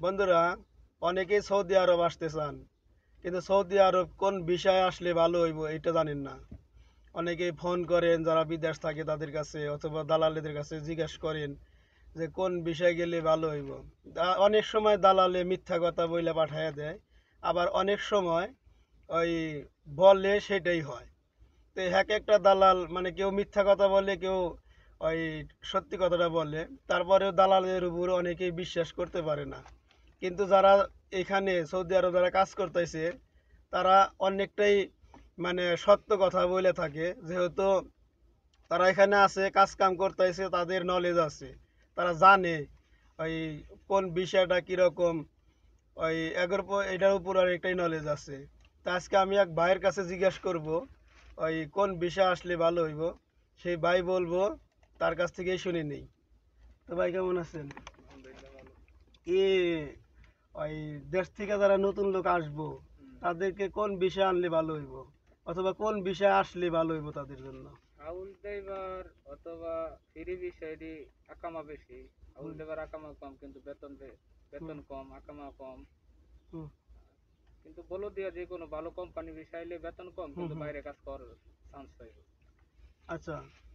বন্ধুরা, অনেকেই সৌদি আরব আসতে চান, কিন্তু সৌদি আরব কোন বিষয়ে আসলে ভালো হইব এটা জানেন না। অনেকেই ফোন করেন যারা বিদেশ থাকে তাদের কাছে, অথবা দালালদের কাছে জিজ্ঞেস করেন যে কোন বিষয়ে গেলে ভালো হইব। অনেক সময় দালালে মিথ্যা কথা বইলে পাঠাইয়া দেয়, আবার অনেক সময় ওই বলে সেটাই হয়। তো এক একটা দালাল মানে কেউ মিথ্যা কথা বলে, কেউ ওই সত্যি কথাটা বলে, তারপরেও দালালের উপর অনেকেই বিশ্বাস করতে পারে না। কিন্তু যারা এখানে সৌদি আরব যারা কাজ করতেছে তারা অনেকটাই মানে সত্য কথা বলে থাকে, যেহেতু তারা এখানে আছে, কাজ কাম করতেছে, তাদের নলেজ আছে, তারা জানে ওই কোন বিষয়টা কিরকম, ওই এটার উপর অনেকটাই নলেজ আছে। তা আজকে আমি এক ভাইয়ের কাছে জিজ্ঞেস করব ওই কোন বিষয় আসলে ভালো হইব, সেই ভাই বলবো, তার কাছ থেকেই শুনে নেই। তো ভাই কেমন আছেন? কি ওই দেশ থেকে যারা নতুন লোক আসবো তাদেরকে কোন বিষয় আনলে ভালো হইব, অথবা কোন বিষয় আসলে ভালো হইব তাদের জন্য? হাউল ড্রাইভার অথবা ফ্রি বিষয়টি আকামা বেশি। হাউল হুম, ড্রাইভার আকামা কম, কিন্তু বেতন হুম, কম, আকামা কম। হুম, কিন্তু বলো দিয়া যে কোনো ভালো কোম্পানি বিষয়লে বেতন কম, হুম, কিন্তু হুম। বাইরে কাজ করার চান্স পাইব। আচ্ছা,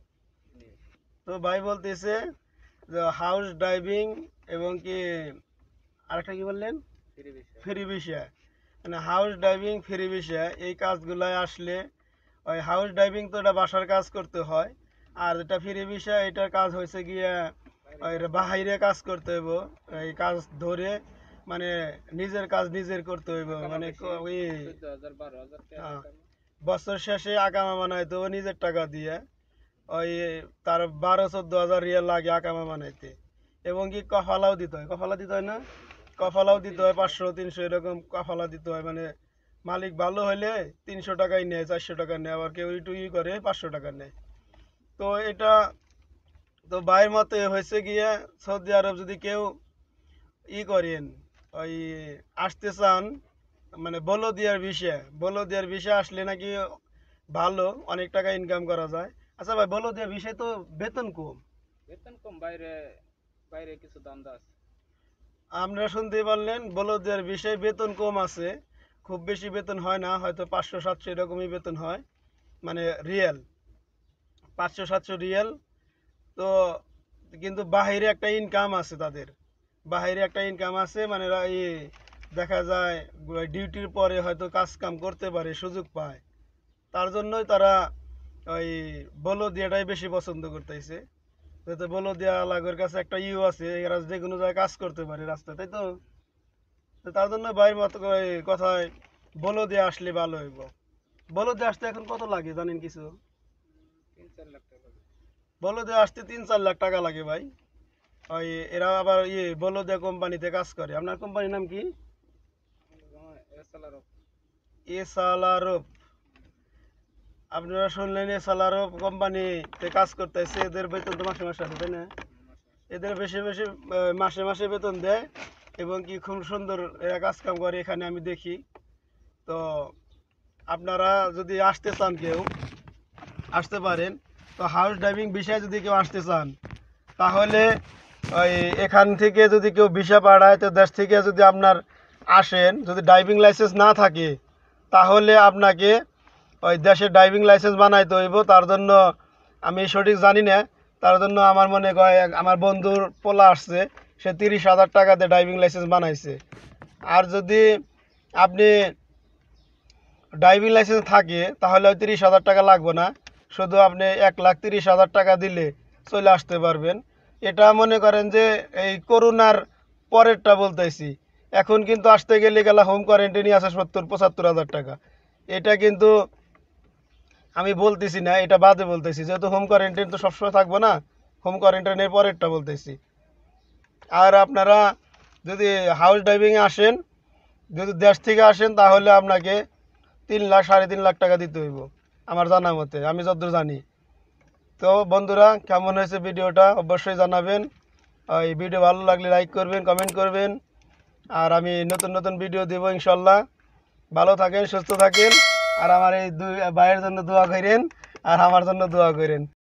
তো ভাই বলতেছে যে হাউস ড্রাইভিং এবং কি আরেকটা কি বললেন? ফ্রি বিষয়। ফ্রি বিষয়, মানে হাউস ড্রাইভিং ফ্রি বিষয় এই কাজগুলাই আসলে ওই হাউস ড্রাইভিং তো এটা বাসার কাজ করতে হয়, আর এটা ফ্রি বিষয় এটার কাজ হয়েছে গিয়ে ওই বাহিরে কাজ করতে হইব। এই কাজ ধরে মানে নিজের কাজ নিজের করতে হইব, আকামা মানে বেশি, ওই 14,000 12,000 টাকা আহ, আকামা। বছর শেষে আকামা বানাইতে হবে নিজের টাকা দিয়ে। ওই তার 12-14 হাজার রিয়াল লাগে আকামা বানাইতে, এবং কি কফালাও দিতে হয়, কফালা দিতে হয় না, 500 কফালাও দিতে হয় 300। 500-300 এরকম কফালা দিতে হয়। মানে মালিক ভালো হলে 300 টাকাই নেয়, 400 টাকা নেয়, আবার কেউ একটু করে 500 টাকা নেয়। তো এটা তো ভাইয়ের মতে হয়েছে গিয়ে সৌদি আরব যদি কেউ করেন ওই আসতে চান, মানে বলদিয়ার বিষয় আসলে নাকি ভালো, অনেক টাকা ইনকাম করা যায়। আচ্ছা ভাই, বলদিয়ার বিষয় তো বেতন কম। বেতন কম, বাইরে বাইরে কিছু দান্দা আছে। আপনারা শুনতেই পারলেন, বলদিয়ার বিষয়ে বেতন কম আছে, খুব বেশি বেতন হয় না, হয়তো 500-700 এরকমই বেতন হয়, মানে রিয়েল 500-700 রিয়েল। তো কিন্তু বাহিরে একটা ইনকাম আছে তাদের, বাহিরে একটা ইনকাম আছে, মানে এই দেখা যায় ডিউটির পরে হয়তো কাজ কাম করতে পারে, সুযোগ পায়, তার জন্যই তারা ওই বলদিয়াটাই বেশি পছন্দ করতেছে। যাতে বলদিয়া লাগের কাছে একটা আছে, এরা যে কোনো জায়গায় কাজ করতে পারে রাস্তায়, তাই তো? তো তার জন্য বাইরের মতো কথায় বলদিয়া আসলে ভালো হইব। বলদিয়া আসতে এখন কত লাগে জানেন কিছু? 3-4 লাখ টাকা। বলদিয়া আসতে 3-4 লাখ টাকা লাগে ভাই। ওই এরা আবার বলদিয়া কোম্পানিতে কাজ করে। আপনার কোম্পানির নাম কি? এসএলআর। এসালারোপ। আপনারা শুনলেন, এসালারোপ কোম্পানিতে কাজ করতেছে, এদের বেতন তো মাসে মাসে আছে, তাই না? এদের বেশি বেশি মাসে মাসে বেতন দেয়, এবং কি খুব সুন্দর এরা কাজ কাম করে এখানে আমি দেখি। তো আপনারা যদি আসতে চান, কেউ আসতে পারেন। তো হাউস ড্রাইভিং বিষয়ে যদি কেউ আসতে চান, তাহলে ওই এখান থেকে যদি কেউ ভিসা পাঠায়, তো দেশ থেকে যদি আপনার আসেন, যদি ড্রাইভিং লাইসেন্স না থাকে, তাহলে আপনাকে ওই দেশে ড্রাইভিং লাইসেন্স বানাইতে হইব। তার জন্য আমি সঠিক জানি না, তার জন্য আমার মনে হয় আমার বন্ধুর পোলা আসছে, সে 30,000 টাকাতে ড্রাইভিং লাইসেন্স বানাইছে। আর যদি আপনি ড্রাইভিং লাইসেন্স থাকে তাহলে ওই 30,000 টাকা লাগবে না, শুধু আপনি 1,30,000 টাকা দিলে চলে আসতে পারবেন। এটা মনে করেন যে এই করোনার পরেরটা বলতেছি। এখন কিন্তু আসতে গেলে গেলা হোম কোয়ারেন্টাইনই আছে 70-75 হাজার টাকা। এটা কিন্তু আমি বলতেছি না, এটা বাদে বলতেছি, যেহেতু হোম কোয়ারেন্টাইন তো সবসময় থাকবো না, হোম কোয়ারেন্টাইনের পরেরটা বলতেছি। আর আপনারা যদি হাউস ড্রাইভিংয়ে আসেন, যদি দেশ থেকে আসেন, তাহলে আপনাকে 3 লাখ 3.5 লাখ টাকা দিতে হইব আমার জানা মতে, আমি যতদূর জানি। তো বন্ধুরা, কেমন হয়েছে ভিডিওটা অবশ্যই জানাবেন। এই ভিডিও ভালো লাগলে লাইক করবেন, কমেন্ট করবেন, আর আমি নতুন নতুন ভিডিও দেব ইনশাল্লাহ। ভালো থাকেন, সুস্থ থাকেন, আর আমার এই দুই ভাইয়ের জন্য দোয়া করেন, আর আমার জন্য দোয়া করেন।